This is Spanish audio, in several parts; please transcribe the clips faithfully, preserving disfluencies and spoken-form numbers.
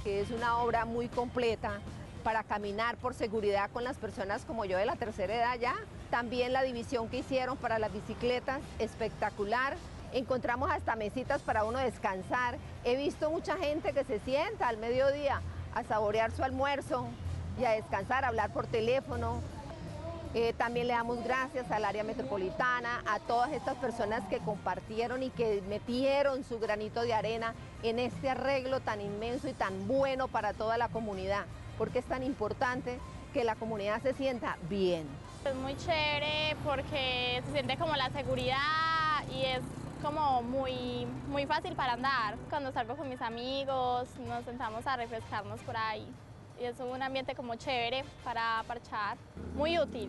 que es una obra muy completa para caminar por seguridad con las personas como yo de la tercera edad ya. También la división que hicieron para las bicicletas, espectacular. Encontramos hasta mesitas para uno descansar. He visto mucha gente que se sienta al mediodía a saborear su almuerzo y a descansar, a hablar por teléfono. Eh, también le damos gracias al área metropolitana, a todas estas personas que compartieron y que metieron su granito de arena en este arreglo tan inmenso y tan bueno para toda la comunidad, porque es tan importante que la comunidad se sienta bien. Es muy chévere porque se siente como la seguridad y es como muy, muy fácil para andar. Cuando salgo con mis amigos nos sentamos a refrescarnos por ahí. Y es un ambiente como chévere para parchar, muy útil.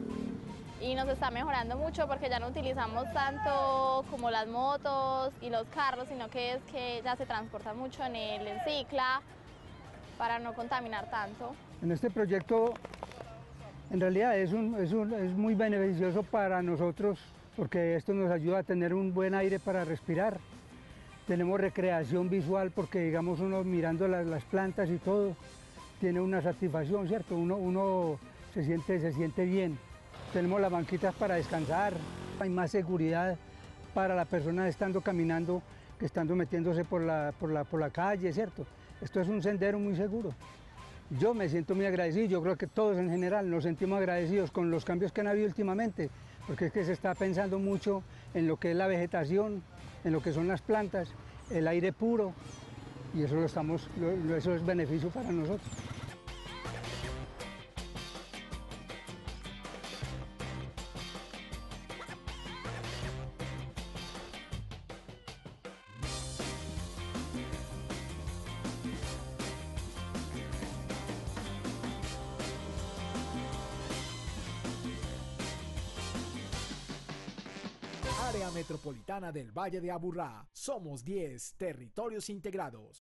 Y nos está mejorando mucho porque ya no utilizamos tanto como las motos y los carros, sino que es que ya se transporta mucho en el en cicla para no contaminar tanto. En este proyecto en realidad es, un, es, un, es muy beneficioso para nosotros porque esto nos ayuda a tener un buen aire para respirar. Tenemos recreación visual porque digamos uno mirando las, las plantas y todo tiene una satisfacción, ¿cierto? Uno, uno se, siente, se siente bien. Tenemos las banquitas para descansar, hay más seguridad para la persona estando caminando que estando metiéndose por la, por la, por la calle, ¿cierto? Esto es un sendero muy seguro. Yo me siento muy agradecido, yo creo que todos en general nos sentimos agradecidos con los cambios que han habido últimamente, porque es que se está pensando mucho en lo que es la vegetación, en lo que son las plantas, el aire puro, y eso, lo estamos, lo, eso es beneficio para nosotros. Área Metropolitana del Valle de Aburrá. Somos diez territorios integrados.